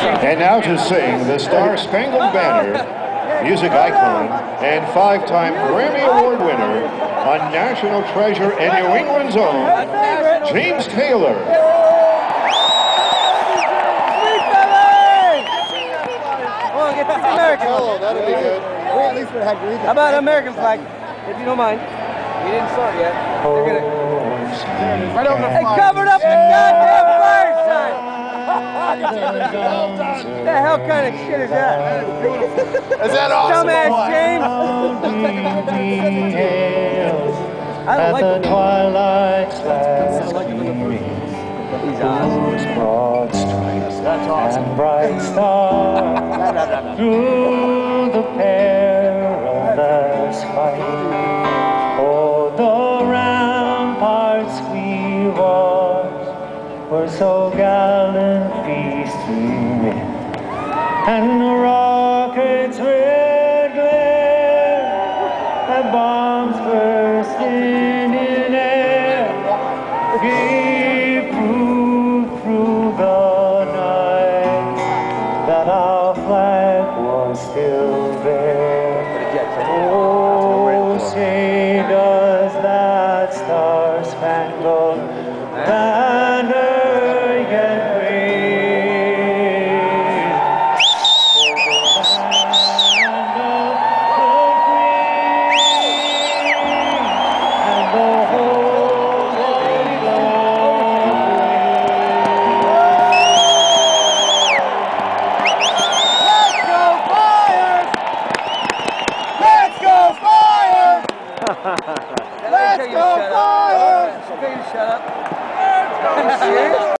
And now to sing the Star Spangled Banner, music icon and 5-time Grammy Award winner, a national treasure and New England's own, James Taylor. Oh, that'll be good. We at least would have had How about an American flag, if you don't mind? We didn't start yet. They're gonna... Right over the They covered up the goddamn fire sign! What the hell kind of shit is that? Is that awesome? Dumbass James! I don't like the twilight's last He's awesome. broad stripes That's awesome. and bright stars through the perilous fight. Oh, the ramparts we watched were so gallant feasting men, and the